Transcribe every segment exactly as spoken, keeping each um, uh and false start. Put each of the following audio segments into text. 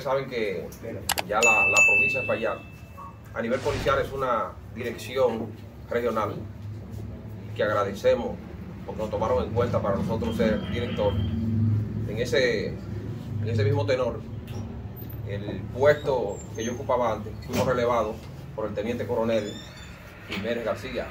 ustedes saben que ya la, la provincia de Espaillat, a nivel policial, es una dirección regional que agradecemos porque nos tomaron en cuenta para nosotros ser director. En ese, en ese mismo tenor, el puesto que yo ocupaba antes, fuimos relevados por el teniente coronel Jiménez García,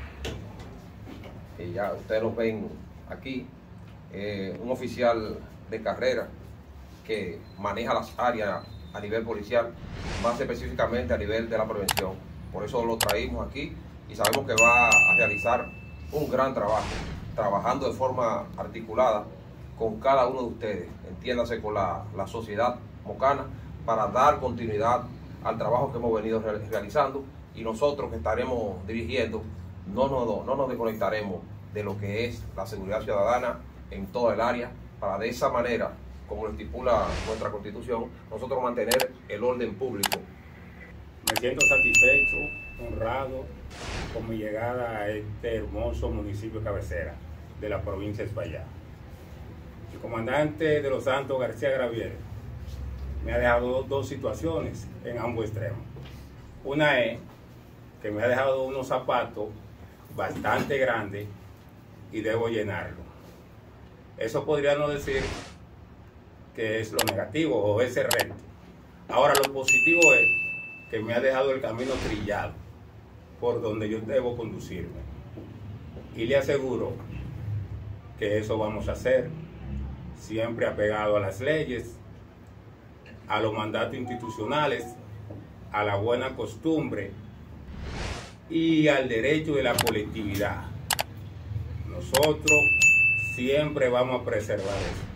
que ya ustedes lo ven aquí, eh, un oficial de carrera que maneja las áreas a nivel policial, más específicamente a nivel de la prevención. Por eso lo traímos aquí y sabemos que va a realizar un gran trabajo, trabajando de forma articulada con cada uno de ustedes, entiéndase con la, la sociedad mocana, para dar continuidad al trabajo que hemos venido realizando, y nosotros que estaremos dirigiendo no nos, no nos desconectaremos de lo que es la seguridad ciudadana en toda el área, para de esa manera, como lo estipula nuestra Constitución, nosotros mantener el orden público. Me siento satisfecho, honrado con mi llegada a este hermoso municipio de cabecera de la provincia de Espaillat. El comandante de los Santos, García Gravier, me ha dejado dos situaciones en ambos extremos. Una es que me ha dejado unos zapatos bastante grandes y debo llenarlo. Eso podría no decir que es lo negativo o ese reto. Ahora, lo positivo es que me ha dejado el camino trillado por donde yo debo conducirme. Y le aseguro que eso vamos a hacer, siempre apegado a las leyes, a los mandatos institucionales, a la buena costumbre y al derecho de la colectividad. Nosotros siempre vamos a preservar eso.